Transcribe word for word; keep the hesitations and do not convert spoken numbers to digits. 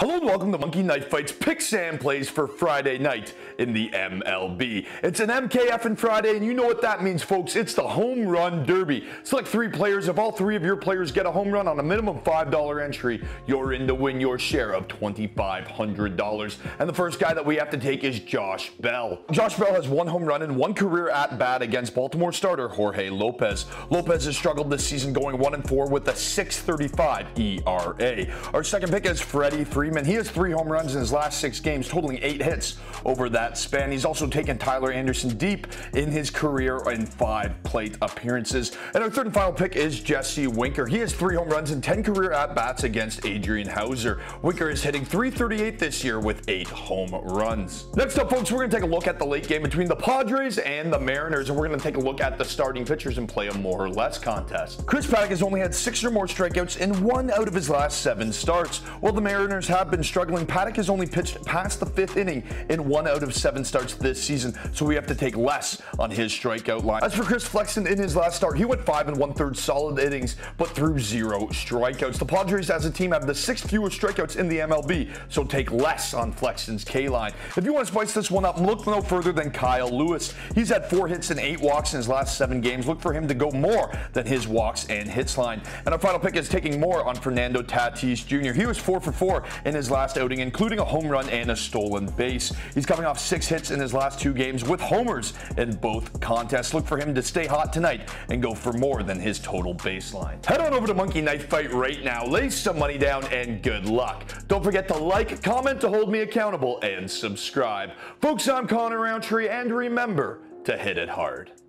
Hello and welcome to Monkey Knife Fights Pick Sam Plays for Friday night in the M L B. It's an M K F and Friday, and you know what that means, folks. It's the Home Run Derby. Select three players. If all three of your players get a home run on a minimum five dollar entry, you're in to win your share of twenty-five hundred dollars. And the first guy that we have to take is Josh Bell. Josh Bell has one home run and one career at-bat against Baltimore starter Jorge Lopez. Lopez has struggled this season, going one and four with a six thirty-five E R A. Our second pick is Freddie Freeman. He has three home runs in his last six games, totaling eight hits over that span. He's also taken Tyler Anderson deep in his career in five plate appearances. And our third and final pick is Jesse Winker. He has three home runs and ten career at-bats against Adrian Hauser. Winker is hitting three thirty-eight this year with eight home runs. Next up, folks, we're going to take a look at the late game between the Padres and the Mariners, and we're going to take a look at the starting pitchers and play a more or less contest. Chris Paddack has only had six or more strikeouts in one out of his last seven starts. While the Mariners have been struggling, Paddack has only pitched past the fifth inning in one out of seven starts this season, so we have to take less on his strikeout line. As for Chris Flexen, in his last start, he went five and one-third solid innings, but threw zero strikeouts. The Padres as a team have the sixth fewest strikeouts in the M L B, so take less on Flexen's K-line. If you want to spice this one up, look no further than Kyle Lewis. He's had four hits and eight walks in his last seven games. Look for him to go more than his walks and hits line. And our final pick is taking more on Fernando Tatis Junior He was four for four in his last outing, including a home run and a stolen base. He's coming off six hits in his last two games with homers in both contests. Look for him to stay hot tonight and go for more than his total baseline. Head on over to Monkey Knife Fight right now, lay some money down, and good luck. Don't forget to like, comment to hold me accountable, and subscribe. Folks, I'm Connor Roundtree, and remember to hit it hard.